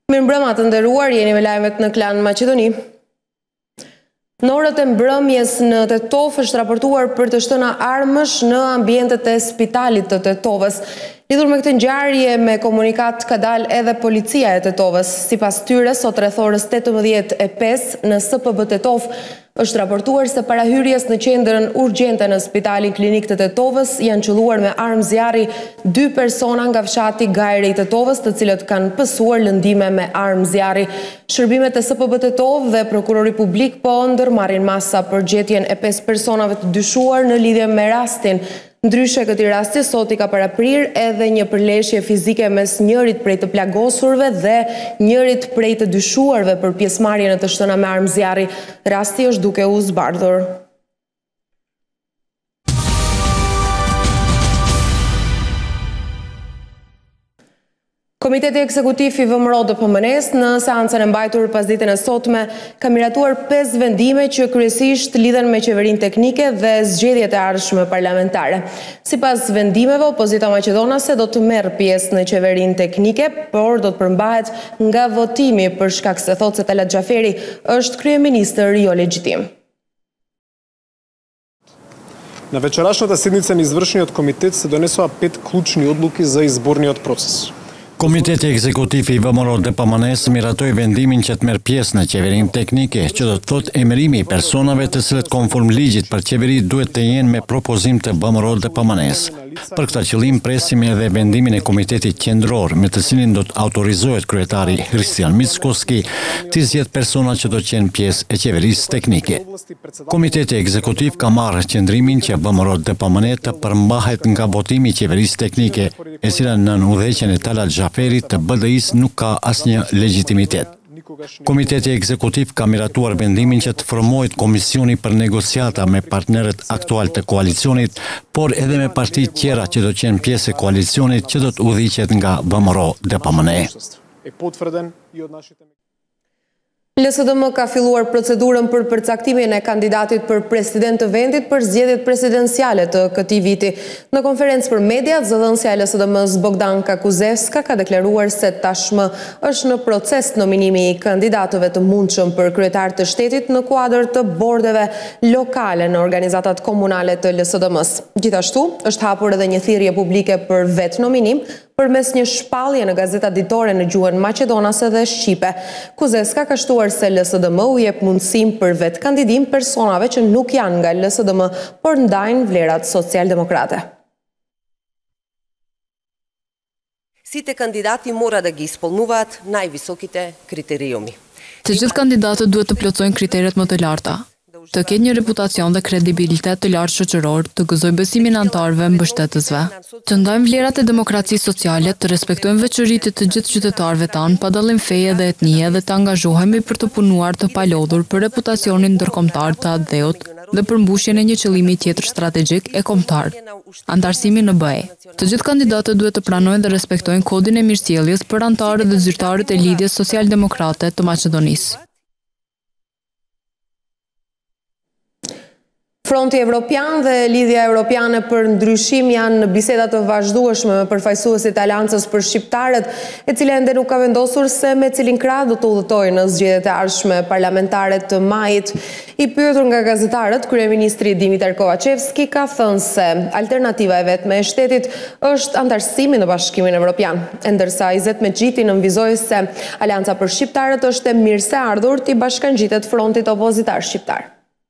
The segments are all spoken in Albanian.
Mirëmbrëma të nderuar, jeni me lajmet në Klan Maqedoni. Në orët e mbrëmjes në Tetov është raportuar për të shtëna armësh në ambientet e spitalit të Tetovës. Lidhur me këtë ngjarje me komunikat ka dalë edhe policia e Tetovës. Sipas tyre, sot rreth orës 18:05 në SPB Tetov është raportuar se para hyrjes në qendrën urgjente në Spitalin Klinik të Tetovës janë qelluar me armë zjarri 2 persona nga fshati Gajre i Tetovës, të cilët kanë pësuar lëndime me armë zjarri. Shërbimet e SPB Tetov dhe prokurori publik po ndërmarrin masa për gjetjen e 5 personave të dyshuar në lidhje me rastin. Ndryshe këtij rasti, sot i ka paraprir edhe një përleshje fizike mes njërit prej të plagosurve dhe njërit prej të dyshuarve për pjesëmarrje në të shtëna me armë zjarri. Rasti është duke u zbardhur. Komiteti Ekzekutiv i VMRO DPMN-s në seancën e mbajtur pas ditën e sotme ka miratuar 5 vendime që kryesisht lidhen me qeverinë teknike dhe zgjedhjet e ardhshme parlamentare. Sipas vendimeve, opozita maqedonase do të merr pjesë në qeverinë teknike, por do të përmbahet nga votimi për shkak se thotë se Talat Xhaferi është kryeministër jo legjitim. На вчерашната седница на извршниот комитет се донесоа 5 клучни одлуки за изборниот процес. Komiteti Ekzekutiv i VMRO DPMN-s miratoi vendimin që të merr pjesë në qeverinë teknike, që do të thotë emërimi i personave të cilët konform ligjit për qeveri duhet të jenë me propozim të VMRO DPMN-s. Për këtë qëllim presim edhe vendimin e Komitetit Qendror, me të cilin do të autorizohet kryetari Hristijan Mickoski të zgjedhë persona që do të kenë pjesë e qeverisë teknike. Komiteti Ekzekutiv ka marrë qendrimin që VMRO DPMN të përmbahet nga votimi i qeverisë teknike, e cila nën udhëheqjen e Talat Xhaferit të BDI-s nuk ka asnjë legjitimitet. Komiteti Ekzekutiv ka miratuar vendimin që të formohet komisioni për negociata me partnerët aktual të koalicionit, por edhe me partitë tjera që do të kenë pjesë e koalicionit që do të udhëhiqet nga VMRO DPMN. LSDM ka filluar procedurën për përcaktimin e kandidatit për president të vendit për zgjedhjet presidenciale të këtij viti. Në konferencë për media, zëdhënësja e LSDM-s Bogdanka Kuzevska ka deklaruar se tashmë është në proces nominimi i kandidatëve të mundshëm për kryetar të shtetit në kuadër të bordeve lokale në organizatat komunale të LSDM-s. Gjithashtu, është hapur edhe një thirrje publike për vetë nominim përmes një shpallje në gazeta ditore në gjuhën maqedonase dhe shqipe. Kuzevska ka shtuar se LSDM u jep mundësim për vetë kandidim personave që nuk janë nga LSDM, por ndajnë vlerat socialdemokrate. Сите кандидати мора да ги исполнуваат највисоките критериуми. Të gjithë kandidatët duhet të plotësojnë kriteret më të larta, të ketë një reputacion dhe kredibilitet të lartë shoqëror, të gëzojë besimin e anëtarëve mbështetësve, të ndajmë vlerat e demokracisë sociale, të respektojmë veçoritë të gjithë qytetarëve tanë pa dallim feje dhe etnie dhe të angazhohemi për të punuar të palodhur për reputacionin ndërkombëtar të ADEUT dhe për mbushjen e një qëllimi tjetër strategjik e kombëtar, antarësimi në BE. Të gjithë kandidatët duhet të pranojnë dhe respektojnë kodin e mirësjelljes për anëtarët dhe zyrtarët e Lidhjes Socialdemokrate të Maqedonisë. Fronti Evropian dhe Lidhja Evropiane për Ndryshim janë në biseda të vazhdueshme me përfaqësuesit e Aleancës për shqiptarët, e cila ende nuk ka vendosur se me cilin krah do të udhëtojë në zgjedhjet e ardhshme parlamentare të majit. I pyetur nga gazetarët, kryeministri Dimitar Kovacevski ka thënë se alternativa e vetme e shtetit është antarësimi në Bashkimin Evropian, ndërsa Izet Meçhiti nënvizoi se Aleanca për shqiptarët është e mirëseardhur t'i bashkangjitet frontit opozitar shqiptar.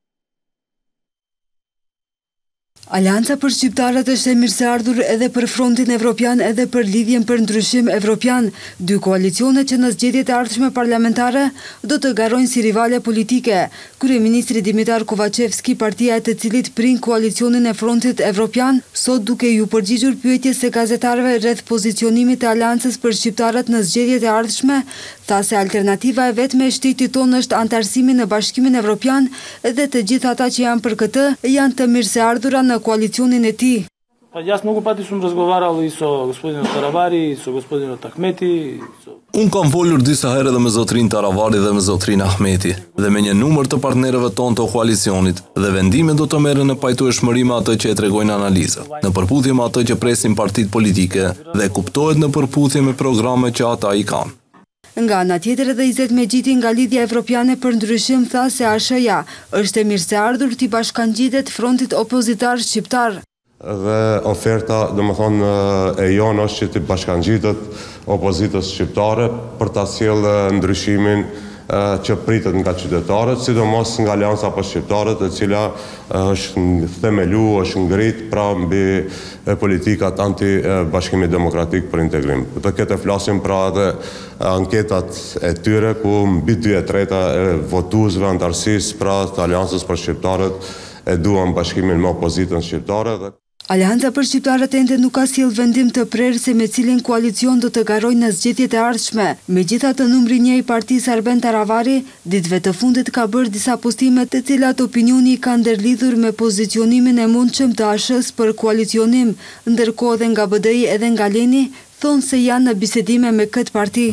Aleanca për shqiptarët është e mirëseardhur edhe për Frontin Evropian edhe për Lidhjen për Ndryshim Evropian, dy koalicione që në zgjedhjet e ardhshme parlamentare do të garojnë si rivale politike. Kryeministri Dimitar Kovacevski, partia e të cilit prin koalicionin e Frontit Evropian, sot duke ju përgjigjur pyetjes së gazetarëve rreth pozicionimit të Aleancës për shqiptarët në zgjedhjet e ardhshme, tha se alternativa e vetme e shtetit tonë është antarësimi në Bashkimin Evropian dhe të gjithë ata që janë për këtë janë të mirëseardhura në koalicionin e tij. Јас многу пати сум разговарал и со господинот Таравари, и со господинот Ахмети. Unë kam folur disa herë dhe me zotrin Taravari dhe me zotrin Ahmeti dhe me një numër të partnerëve tonë të koalicionit dhe vendime do të merren në pajtueshmëri me atë që e tregojnë analizat, në përputhje me atë që presin partitë politike dhe kuptohet në përputhje me programet që ata i kanë. Nga ana tjetër edhe Izet Megjiti nga Lidhja Evropiane për Ndryshim tha se ASH-ja është e mirëseardhur t'i bashkangjitet frontit opozitar shqiptar. Dhe oferta, domethënë, e jonë është që t'i bashkangjitet opozitës shqiptare për ta sjellë ndryshimin që pritet nga qytetarët, sidomos nga Alianca për Shqiptarët, e cila është themelu, është ngrit pra mbi politikat anti-Bashkimit Demokratik për Integrim. Të këtë flasim pra edhe anketat e tyre, ku mbi 2/3 e votuesve antarësisë pra të Aliancës për Shqiptarët e duan bashkimin me opozitën shqiptare. Alianca për Shqiptarët ende nuk ka sjellë vendim të prerë se me cilin koalicion do të garojnë në zgjedhjet e ardhshme. Megjithatë, numri 1 i partisë Arben Taravari ditëve të fundit ka bërë disa postime të cilat opinioni i ka ndërlidhur me pozicionimin e mundshëm të ASH-s për koalicionim, ndërkohë edhe nga BDI edhe nga Leni thonë se janë në bisedime me këtë parti.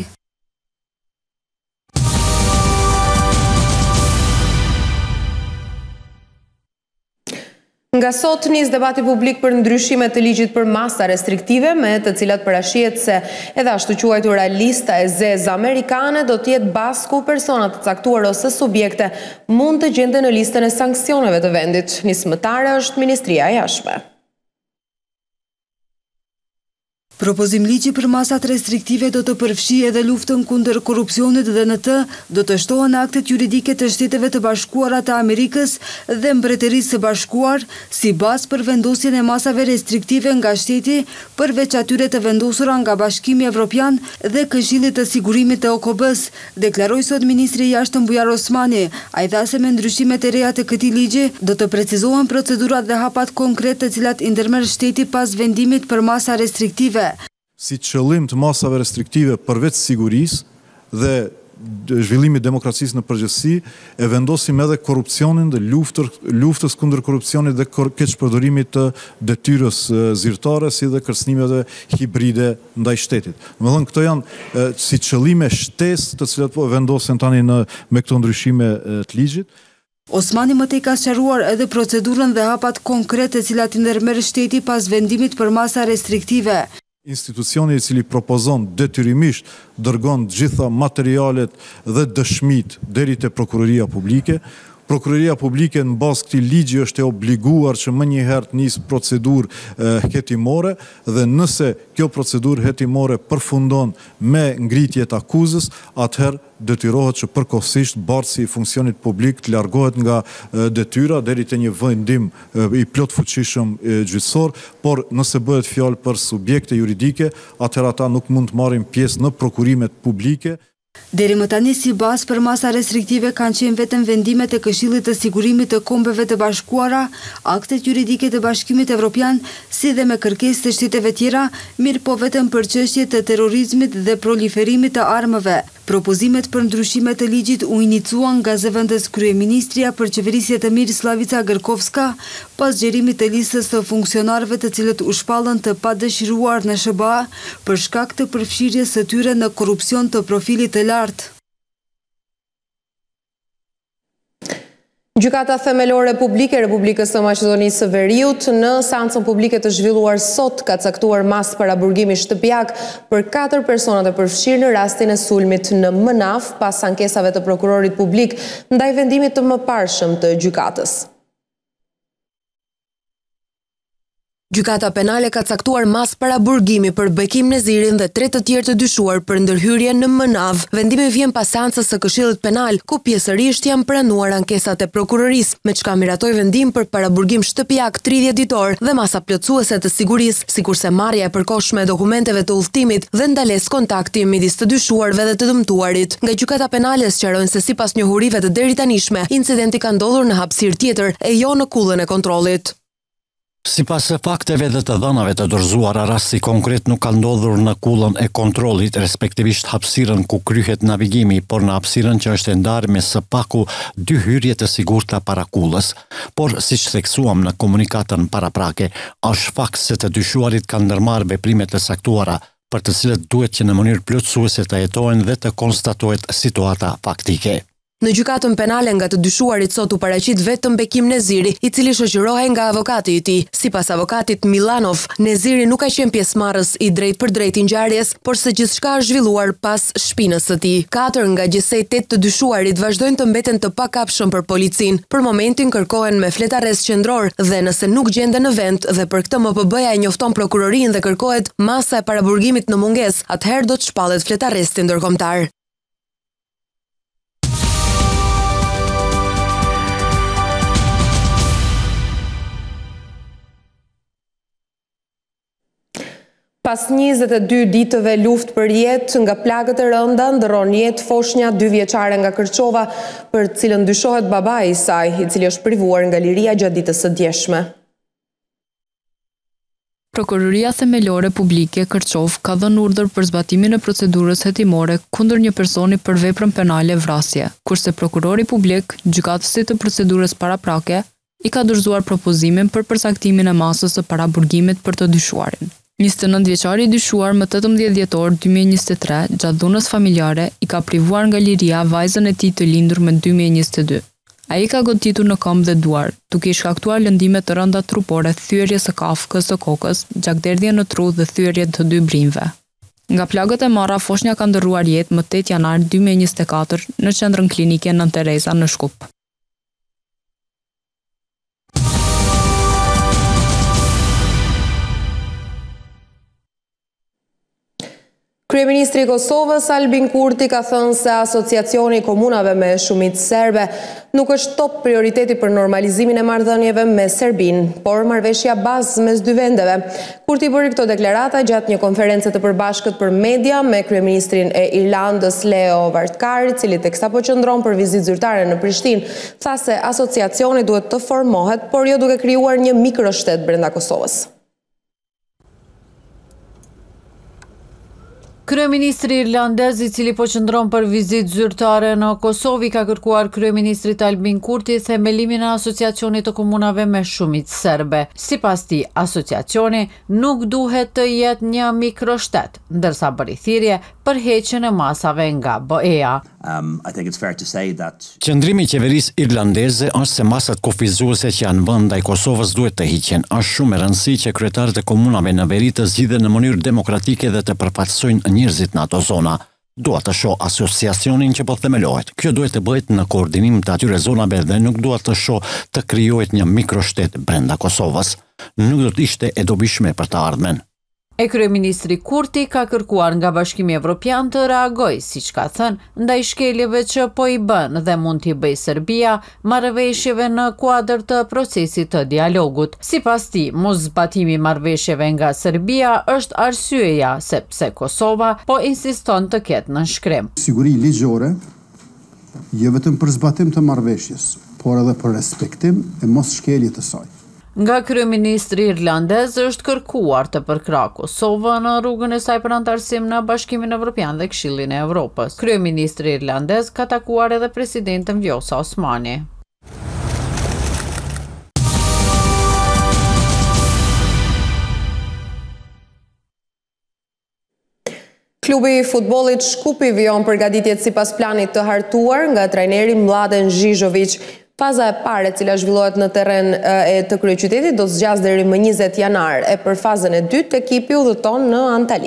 Nga sot nis debati publik për ndryshimet të ligjit për masa restriktive, me të cilat parashihet se edhe ashtu quajtura lista e zezë amerikane do të jetë bazë ku persona të caktuar ose subjekte mund të gjenden në listën e sanksioneve të vendit. Nismëtare është Ministria e Jashtme. Propozim ligji për masat restriktive do të përfshi edhe luftën kundër korrupsionit dhe në të do të shtohen aktet juridike të Shteteve të Bashkuara të Amerikës dhe Mbretërisë së Bashkuar si bazë për vendosjen e masave restriktive nga shteti përveç atyre të vendosura nga Bashkimi Evropian dhe Këshilli të Sigurimit të OKB-s, deklaroi sot Ministri i Jashtëm Bujar Osmani. Ai tha se me ndryshimet e reja të këtij ligji do të precizohen procedurat dhe hapat konkret të cilat i ndërmerr shteti pas vendimit për masa restriktive. Si qëllim të masave restriktive përveç sigurisë dhe zhvillimit demokracisë në përgjithësi, e vendosim edhe korrupsionin dhe luftës kundër korrupsionit dhe keqpërdorimit të detyrës zyrtare si dhe kërcënimeve hibride ndaj shtetit. Domethënë këto janë si qëllime shtesë të cilat po vendosen tani me këto ndryshime të ligjit. Osmani më tej ka sqaruar edhe procedurën dhe hapat konkrete të cilat i ndërmerr shteti pas vendimit për masa restriktive. Institucioni i cili propozon detyrimisht dërgon gjitha materialet dhe dëshmit deri te Prokuroria Publike. Prokuroria Publike në bazë këtij ligji është e obliguar që më njëherë të nisë procedurë hetimore dhe nëse kjo procedurë hetimore përfundon me ngritje të akuzës, atëherë detyrohet që përkohësisht bartësi i funksionit publik të largohet nga detyra deri te një vendim i plot fuqishëm gjyqësor, por nëse bëhet fjalë për subjekte juridike, atëherë ata nuk mund të marrin pjesë në prokurimet publike. Deri më tani si bazë për masa restriktive kanë qenë vetëm vendimet e Këshillit të Sigurimit të Kombeve të Bashkuara, aktet juridike të Bashkimit Evropian, si dhe me kërkesë të shteteve tjera, mirë po vetëm për çështje të terrorizmit dhe proliferimit të armëve. Propozimet për ndryshimet të ligjit u inicuan nga zëvendës kryeministria për qeverisje të mirë Slavica Gërkovska, pas xherimit të listës të funksionarëve të cilët u shpallën të padëshiruar në SBA për shkak të përfshirjes së tyre në korrupsion të profilit të lartë. Gjykata themelore publike e Republikës së Maqedonisë së Veriut në seancën publike të zhvilluar sot ka caktuar mas paraburgimi shtëpiak për 4 personat e përfshirë në rastin e sulmit në Mënaf pas ankesave të prokurorit publik ndaj vendimit të mëparshëm të gjykatës. Gjykata penale ka caktuar mas paraburgimi për Bekim Nezirin dhe 3 të tjerë të dyshuar për ndërhyrje në Mënav. Vendimi vjen pas seancës së Këshillit Penal, ku pjesërisht janë pranuar ankesat e prokurorisë, me çka miratoi vendim për paraburgim shtëpiak 30 ditor dhe masa plotësuese të sigurisë, sikurse marrja e përkohshme e dokumenteve të udhëtimit dhe ndalesë kontakti midis të dyshuarve dhe të dëmtuarit. Nga gjykata penale sqarojnë se sipas njohurive të deritanishme, incidenti ka ndodhur në hapësirë tjetër e jo në kullën e kontrollit. Sipas fakteve dhe të dhënave të dorëzuara, rasti konkret nuk ka ndodhur në kullën e kontrollit, respektivisht hapësirën ku kryhet navigimi, por në hapësirën që është e ndarë me së paku 2 hyrje të sigurta para kullës. Por siç theksuam në komunikatën paraprake, është fakt se të dyshuarit kanë ndërmarrë veprimet e saktuara, për të cilët duhet që në mënyrë plotësuese të jetohen dhe të konstatohet situata faktike. Në gjykatën penale nga të dyshuarit sot u paraqit vetëm Bekim Neziri, i cili shoqërohej nga avokati i tij. Sipas avokatit Milanov, Neziri nuk ka qenë pjesëmarrës i drejt për drejt i ngjarjes, por se gjithçka është zhvilluar pas shpinës së tij. 4 nga gjysej 8 të dyshuarit vazhdojnë të mbeten të pakapshëm për policinë. Për momentin kërkohen me fletarrest qendror dhe nëse nuk gjenden në vend dhe për këtë MPB-ja e njofton prokurorinë dhe kërkohet masa e paraburgimit në mungesë, atëherë do të shpallet fletarresti ndërkombëtar. Pas 22 ditëve luftë për jetë nga plagët e rënda, ndërron jetë Foshnja 2 vjeçare nga Kërçova, për cilën dyshohet babai i saj, i cili është privuar nga liria gjatë ditës së djeshme. Prokuroria Themelore Publike Kërçov ka dhënë urdhër për zbatimin e procedurës hetimore kundër një personi për veprën penale vrasje, kurse prokurori publik, gjykatësi të procedurës paraprake, i ka dorëzuar propozimin për përsaktimin e masës së paraburgimit për të dyshuarin. 29 vjeçari i dyshuar më 18 dhjetor 2023, gjatë dhunës familjare, i ka privuar nga liria vajzën e tij të lindur më 2022. Ai ka goditur në këmbë dhe duar, duke i shkaktuar lëndime të rënda trupore, thyerje së kafkës së kokës, gjakderdhje në tru dhe thyerje të 2 brinjve. Nga plagët e marra, Foshnja ka ndërruar jetë më 8 janar 2024 në qendrën klinike Nën Tereza në Shkup. Kryeministri i Kosovës Albin Kurti ka thënë se asociacioni i komunave me shumicë serbe nuk është top prioriteti për normalizimin e marrëdhënieve me Serbinë, por marrëveshja bazë mes dy vendeve. Kurti bëri këto deklarata gjatë një konference të përbashkët për media me kryeministrin e Irlandës Leo Varadkar, i cili teksapo qëndron për vizitë zyrtare në Prishtinë, tha se asociacioni duhet të formohet, por jo duke krijuar një mikroshtet brenda Kosovës. Kryeministri irlandez, i cili po qëndron për vizitë zyrtare në Kosovë, ka kërkuar kryeministrit Albin Kurti themelimin e asociacionit të komunave me shumicë serbe. Sipas tij, asociacioni nuk duhet të jetë një mikroshtet, ndërsa bëri thirrje për heqjen e masave nga BE-ja. Qëndrimi i qeverisë irlandeze është se masat kufizuese që janë vënë ndaj Kosovës duhet të hiqen. Është shumë e rëndësishme që kryetarët e komunave në veri të zgjidhen në mënyrë demokratike dhe të përfaqësojnë njerëzit në ato zona. Dua të shoh asociacionin që po themelohet. Kjo duhet të bëhet në koordinim të atyre zonave dhe nuk dua të shoh të krijohet një mikroshtet brenda Kosovës. Nuk do të ishte e dobishme për të ardhmen. E kryeministri Kurti ka kërkuar nga Bashkimi Evropian të reagojë, siç ka thënë, ndaj shkeljeve që po i bën dhe mund t'i bëjë Serbia marrëveshjeve në kuadër të procesit të dialogut. Sipas tij, mos zbatimi i marrëveshjeve nga Serbia është arsyeja sepse Kosova po insiston të ketë nënshkrim. Siguri ligjore, jo vetëm për zbatim të marrëveshjes, por edhe për respektim e mos shkelje të saj. Nga kryeministri irlandez është kërkuar të përkrah Kosova në rrugën e saj për antarësim në Bashkimin Evropian dhe Këshillin e Evropës. Kryeministri irlandez ka takuar edhe presidentën Vjosa Osmani. Klubi i futbollit Shkupi vijon përgatitjet sipas planit të hartuar nga trajneri Mladen Zhizhović. Faza e parë, e cila zhvillohet në terren e të kryeqytetit, do zgjas deri më 20 janar, e për fazën e dytë ekipi udhëton në Antali.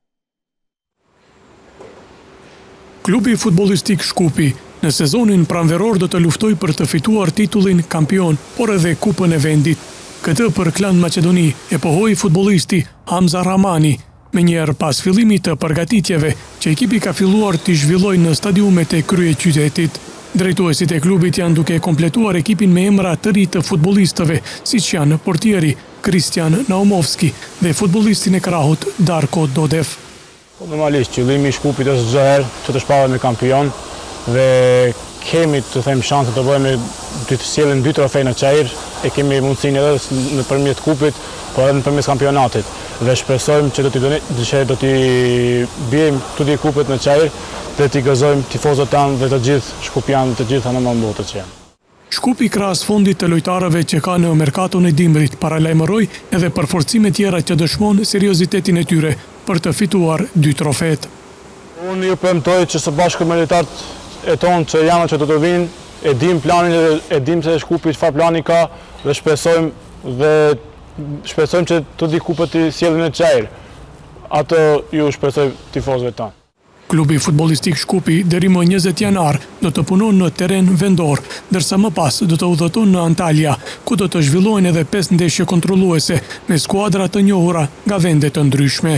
Klubi futbollistik Shkupi në sezonin pranveror do të luftojë për të fituar titullin kampion, por edhe kupën e vendit. Këtë për Klan Maqedoni e pohoi futbollisti Hamza Rahmani, menjëherë pas fillimit të përgatitjeve që ekipi ka filluar të zhvillojë në stadiumet e kryeqytetit. Drejtuesit e klubit janë duke kompletuar ekipin me emra të ri të futbollistëve, siç janë portieri Kristian Naumovski dhe futbollistin e krahut Darko Dodev. Normalisht, qëllimi i Shkupit është çdo herë që të shpahet me kampion dhe kemi të them shanse të bëjmë të sjellim 2 trofej në çajër, e kemi mundësinë edhe nëpërmjet kupit, por edhe nëpërmjet kampionatit. Dhe shpresojmë që do t'i bijmë tudi kupet në çajër dhe t'i gëzojmë tifozët tanë dhe të gjithë shkupianët të gjitha në mëmbotë që janë. Shkupi krahas fondit të lojtarëve që ka në merkaton e dimrit paralajmëroi edhe për forcime tjera që dëshmon seriozitetin e tyre për të fituar 2 trofet. Unë ju premtoj që së bashku me lojtarët e tonë që janë që të vinë, e dim planin, e dim se Shkupi çfarë plani ka dhe shpresojmë që të di kupët të sjellin e qajrë. Atë ju shpresoj tifozëve tanë. Klubi futbollistik Shkupi deri më 20 janar do të punon në terren vendor, ndërsa më pas do të udhëton në Antalya, ku do të zhvillohen edhe 5 ndeshje kontrolluese me skuadra të njohura nga vende të ndryshme.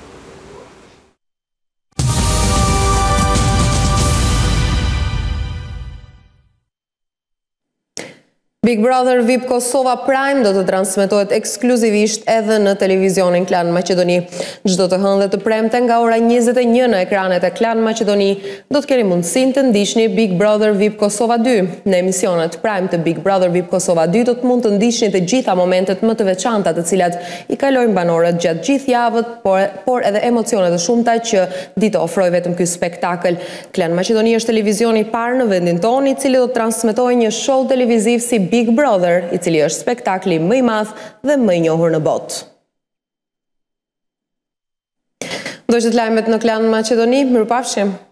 Big Brother VIP Kosova Prime do të transmetohet ekskluzivisht edhe në televizionin Klan Maqedoni. Çdo të hënë dhe të premte nga ora 21 në ekranet e Klan Maqedoni do të keni mundësinë të ndiqni Big Brother VIP Kosova 2. Në emisionet Prime të Big Brother VIP Kosova 2 do të mund të ndiqni të gjitha momentet më të veçanta të cilat i kalojnë banorët gjatë gjithë javës, por edhe emocione të shumta që di të ofrojë vetëm ky spektakël. Klan Maqedoni është televizioni i parë në vendin tonë i cili do të transmetojë një show televiziv si Big Brother, i cili është spektakli më i madh dhe më i njohur në botë. Do të lajmet në Klan Maqedoni, mirupafshim.